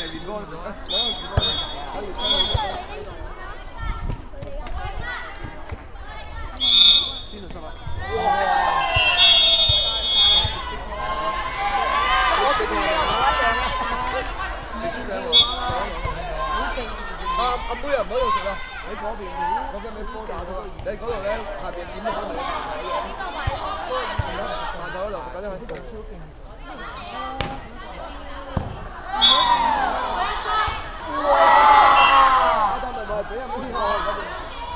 練嗰個攞個熱身，可以邊度濕啊？你出聲喎！阿妹又唔好用食啊！喺嗰邊，我跟你科打咗。你嗰度咧下邊點都可以行到嗰度，快啲去。哇！阿達咪咪俾阿妹我嗰邊。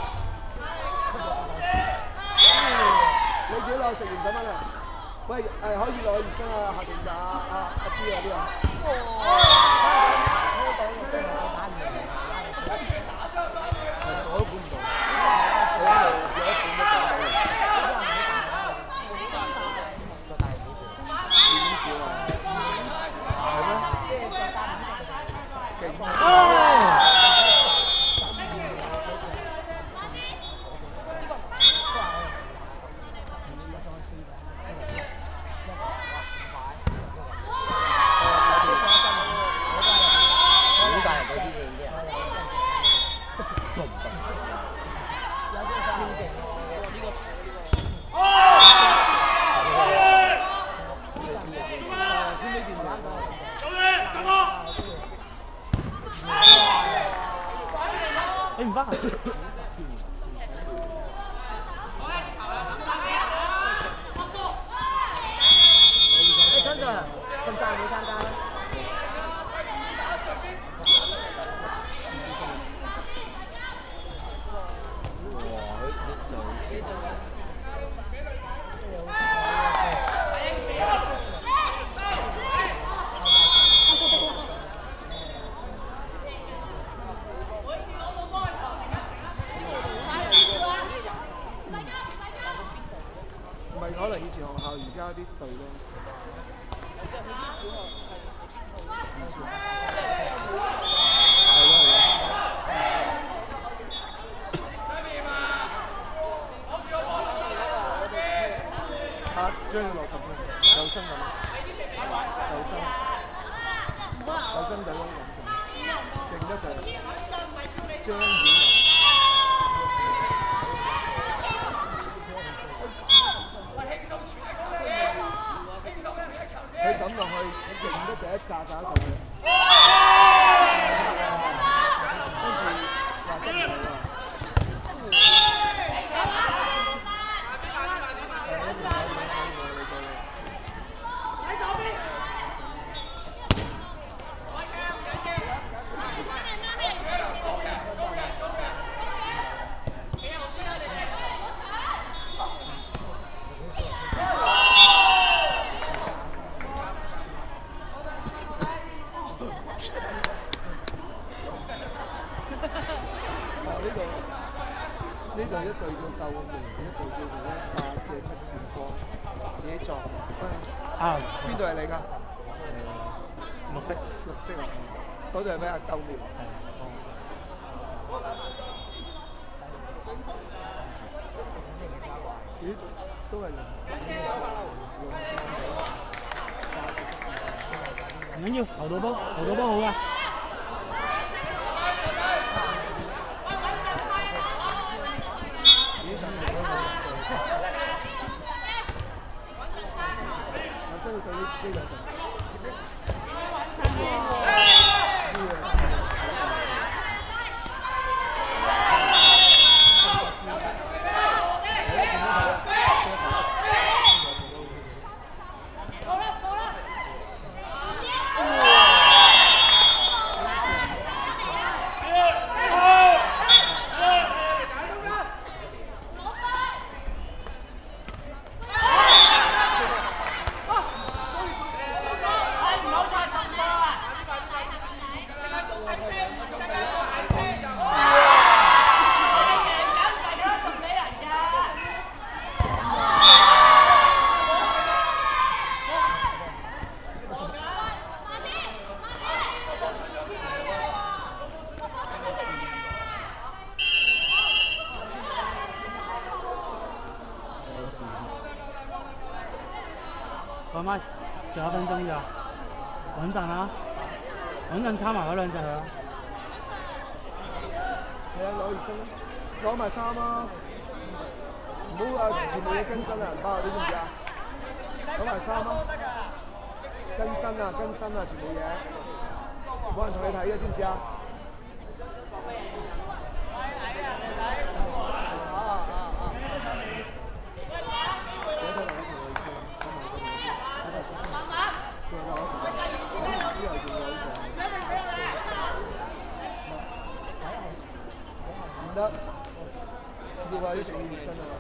你自己落食完咁樣啦。喂，可以落去熱身啊！下邊就阿 B 啊啲啊。我都估唔到，我喺度有一半都估到。點少啊？係咩？勁啊！ 你唔翻去？真嘅，陳澤冇參加啦。 唔係可能以前學校而家啲隊咯。張樂咁樣，有心咁，有心仔嗰種勁得滯，張演佢咁落去，勁得滯一扎打上去，跟住話真係喎。呢度一隊叫鬥門，一隊叫做8嘅7線波，自己作。啊，邊隊係你㗎？綠色。綠色啊！嗰隊係咩啊？鬥門。咦？都係唔緊要，投到波好㗎。喂，咪，仲有1分鐘咋，穩陣啊！ 穩陣參埋嗰兩隻啊！ 係啊，攞熱身，攞埋衫啊！唔好全部嘢更新啊，唔包你知唔知啊？攞埋衫啊！更新啊，全部嘢，冇人同你睇嘅，知唔知啊？唔得，要話要做熱身啊！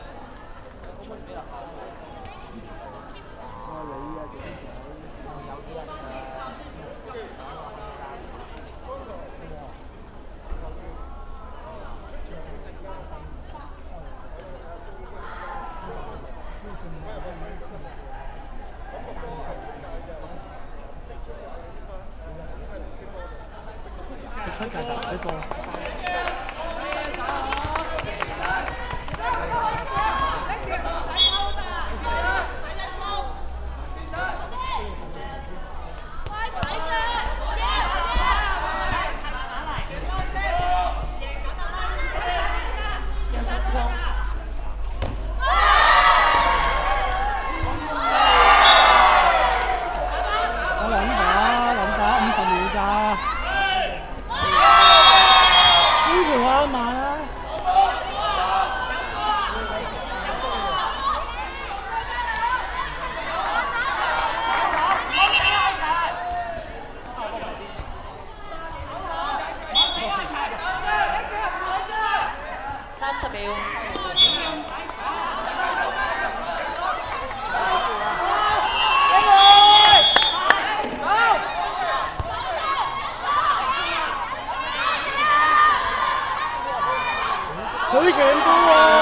你啊，有啲人出界打呢個。佢全部喎！